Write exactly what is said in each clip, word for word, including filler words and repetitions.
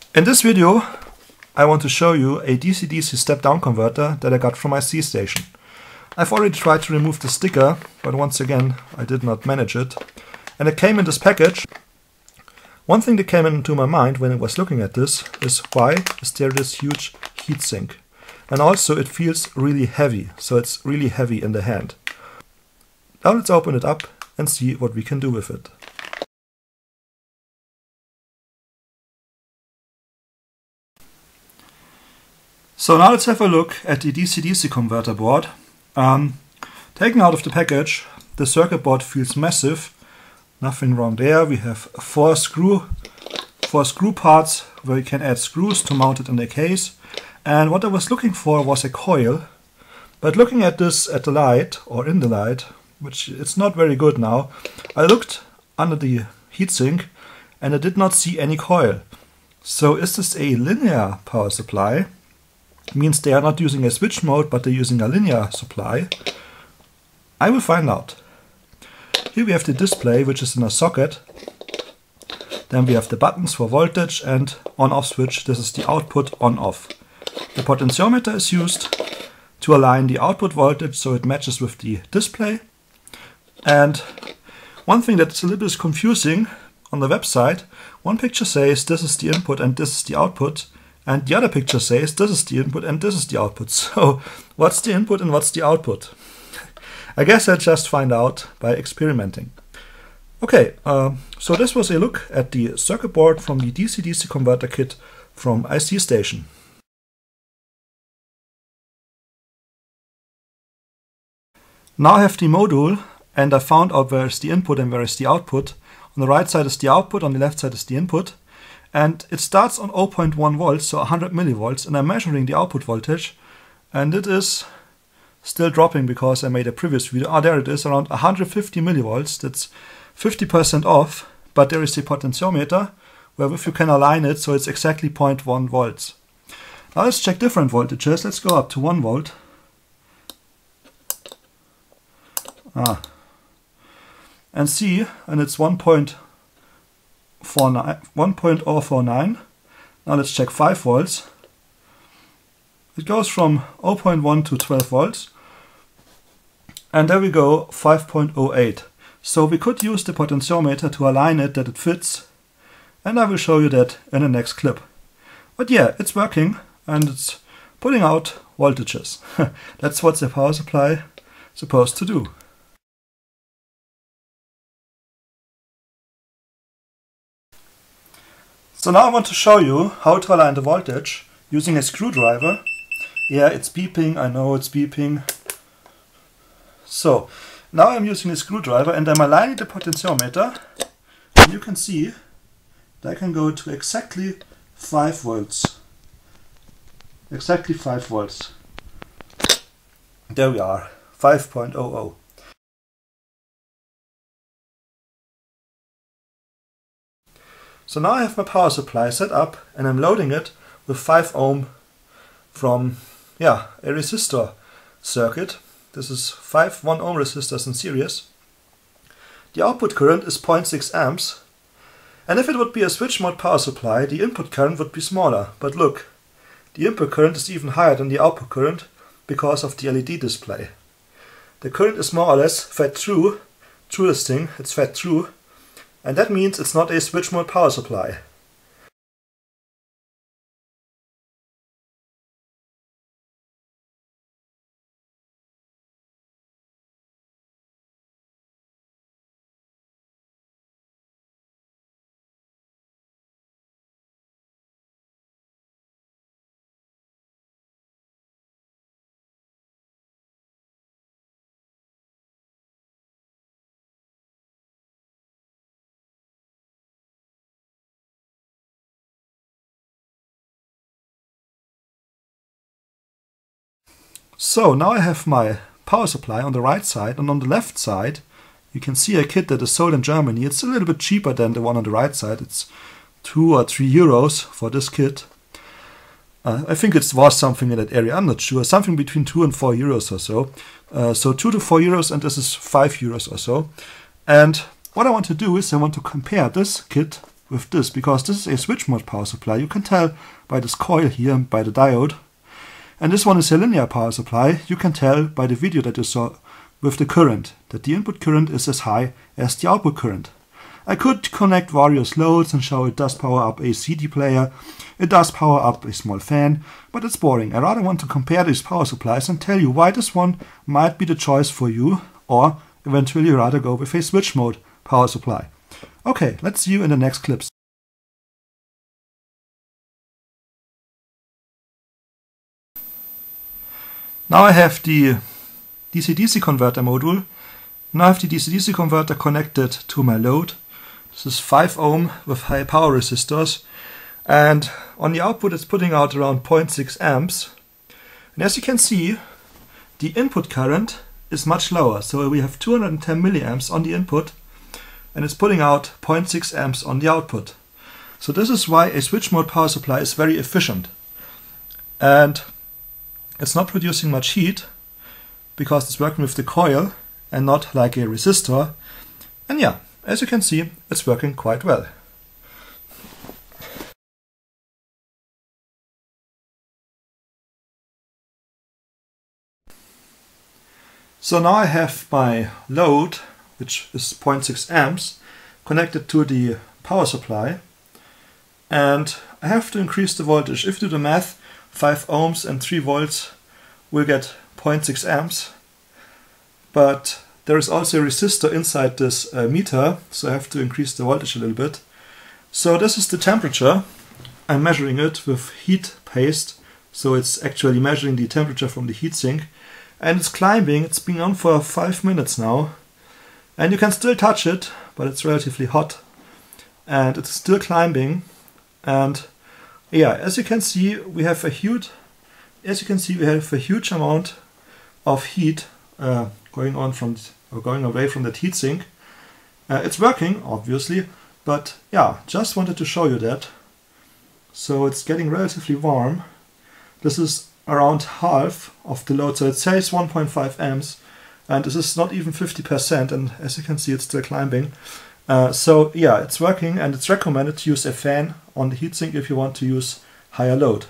In this video I want to show you a D C D C step-down converter that I got from my iSeeStation. I've already tried to remove the sticker, but once again I did not manage it. And it came in this package. One thing that came into my mind when I was looking at this is why is there this huge heatsink? And also it feels really heavy, so it's really heavy in the hand. Now let's open it up and see what we can do with it. So now let's have a look at the D C D C converter board. Um, taken out of the package, the circuit board feels massive. Nothing wrong there. We have four screw, four screw parts where you can add screws to mount it in the case. And what I was looking for was a coil. But looking at this at the light, or in the light, which it's not very good now, I looked under the heatsink and I did not see any coil. So is this a linear power supply? Means they are not using a switch mode, but they're using a linear supply. I will find out. Here we have the display, which is in a socket. Then we have the buttons for voltage and on-off switch. This is the output on-off. The potentiometer is used to align the output voltage so it matches with the display. And one thing that's a little bit confusing on the website, one picture says this is the input and this is the output. And the other picture says this is the input and this is the output. So what's the input and what's the output? I guess I'll just find out by experimenting. Okay, uh, so this was a look at the circuit board from the D C D C converter kit from iSeeStation. Now I have the module and I found out where is the input and where is the output. On the right side is the output, on the left side is the input. And it starts on zero point one volts, so one hundred millivolts, and I'm measuring the output voltage, and it is still dropping because I made a previous video. Ah, there it is, around one hundred fifty millivolts. That's fifty percent off, but there is a potentiometer where if you can align it so it's exactly zero point one volts. Now let's check different voltages. Let's go up to one volt. Ah, and see, and it's one point zero four nine. Now let's check five volts. It goes from zero point one to twelve volts. And there we go, five point zero eight. So we could use the potentiometer to align it that it fits. And I will show you that in the next clip. But yeah, it's working and it's putting out voltages. That's what the power supply is supposed to do. So now I want to show you how to align the voltage using a screwdriver. Yeah, it's beeping, I know it's beeping. So, now I'm using a screwdriver and I'm aligning the potentiometer. And you can see that I can go to exactly five volts. Exactly five volts. There we are, five point zero zero. So now I have my power supply set up and I'm loading it with five ohm from yeah, a resistor circuit. This is five one ohm resistors in series. The output current is zero point six amps. And if it would be a switch mode power supply, the input current would be smaller. But look, the input current is even higher than the output current because of the L E D display. The current is more or less fed through, through this thing, it's fed through. And that means it's not a switch mode power supply. So now I have my power supply on the right side, and on the left side you can see a kit that is sold in Germany. It's a little bit cheaper than the one on the right side. It's two or three euros for this kit. Uh, I think it was something in that area, I'm not sure, something between two and four euros or so. Uh, so two to four euros, and this is five euros or so. And what I want to do is I want to compare this kit with this, because this is a switch mode power supply. You can tell by this coil here, by the diode. And this one is a linear power supply. You can tell by the video that you saw with the current, that the input current is as high as the output current. I could connect various loads and show it does power up a C D player, it does power up a small fan, but it's boring. I rather want to compare these power supplies and tell you why this one might be the choice for you, or eventually rather go with a switch mode power supply. Okay, let's see you in the next clips. Now I have the D C D C converter module. Now I have the D C D C converter connected to my load. This is five ohm with high power resistors, and on the output it's putting out around zero point six amps. And as you can see, the input current is much lower. So we have two hundred ten milliamps on the input, and it's putting out zero point six amps on the output. So this is why a switch mode power supply is very efficient. And it's not producing much heat because it's working with the coil and not like a resistor. And yeah, as you can see, it's working quite well. So now I have my load, which is zero point six amps, connected to the power supply, and I have to increase the voltage. If you do the math, five ohms and three volts will get zero point six amps, but there is also a resistor inside this uh, meter, so I have to increase the voltage a little bit. So this is the temperature. I'm measuring it with heat paste, so it's actually measuring the temperature from the heatsink, and it's climbing. It's been on for five minutes now, and you can still touch it, but it's relatively hot, and it's still climbing. And yeah, as you can see, we have a huge, as you can see, we have a huge amount of heat uh, going on from or going away from that heatsink. Uh, it's working, obviously, but yeah, just wanted to show you that. So it's getting relatively warm. This is around half of the load, so it says one point five amps, and this is not even fifty percent, and as you can see, it's still climbing. Uh, so yeah, it's working, and it's recommended to use a fan on the heatsink if you want to use higher load.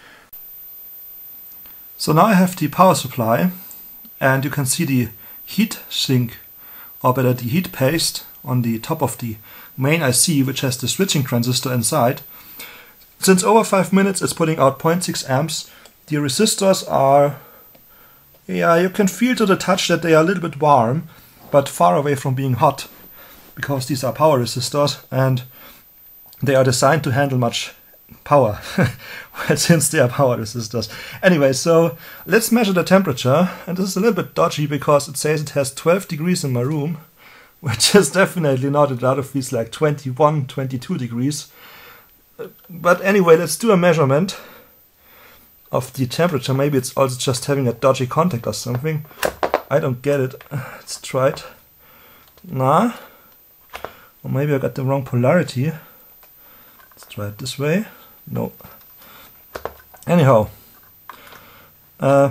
So now I have the power supply, and you can see the heat sink, or better the heat paste, on the top of the main I C, which has the switching transistor inside. Since over five minutes it's putting out zero point six amps. The resistors are, yeah, you can feel to the touch that they are a little bit warm, but far away from being hot, because these are power resistors and they are designed to handle much power, well, since they are power resistors. Anyway, so let's measure the temperature, and this is a little bit dodgy because it says it has twelve degrees in my room, which is definitely not. It rather feels like twenty-one, twenty-two degrees. But anyway, let's do a measurement of the temperature. Maybe it's also just having a dodgy contact or something. I don't get it. Let's try it. Nah. Or maybe I got the wrong polarity. Let's try it this way. No. Anyhow. Uh,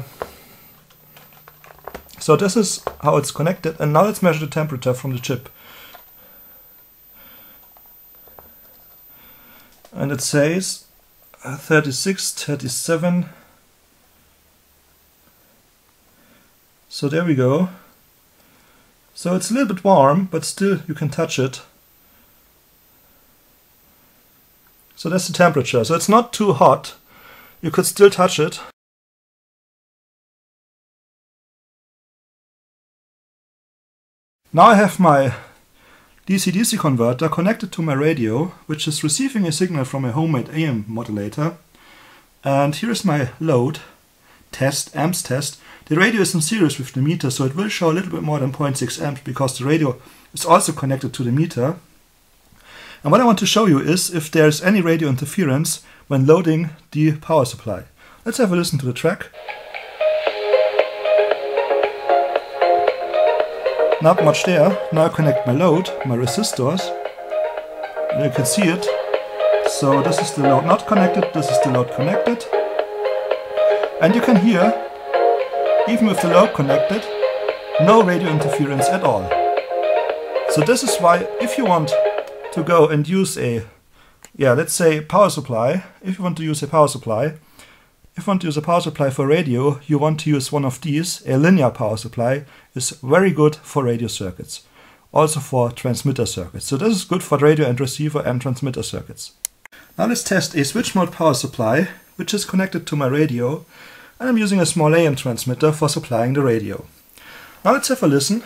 so this is how it's connected, and now let's measure the temperature from the chip. And it says thirty-six, thirty-seven. So there we go. So it's a little bit warm, but still you can touch it. So that's the temperature. So it's not too hot. You could still touch it. Now I have my D C D C converter connected to my radio, which is receiving a signal from a homemade A M modulator. And here's my load test, amps test. The radio is in series with the meter, so it will show a little bit more than zero point six amps because the radio is also connected to the meter. And what I want to show you is if there's any radio interference when loading the power supply. Let's have a listen to the track. Not much there. Now I connect my load, my resistors, and you can see it. So this is the load not connected, this is the load connected. And you can hear, even with the load connected, no radio interference at all. So this is why, if you want to go and use a yeah, let's say power supply. If you want to use a power supply, if you want to use a power supply for radio, you want to use one of these. A linear power supply is very good for radio circuits, also for transmitter circuits. So this is good for radio and receiver and transmitter circuits. Now let's test a switch mode power supply, which is connected to my radio, and I'm using a small A M transmitter for supplying the radio. Now let's have a listen.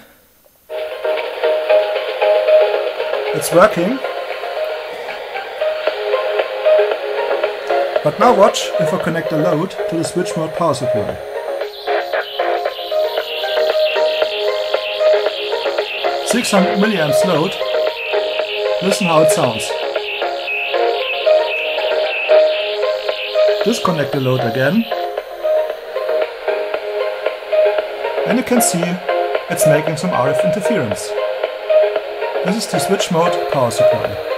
It's working. But now watch if I connect the load to the switch mode power supply. six hundred milliamps load. Listen how it sounds. Disconnect the load again. And you can see it's making some R F interference. This is the switch mode power supply.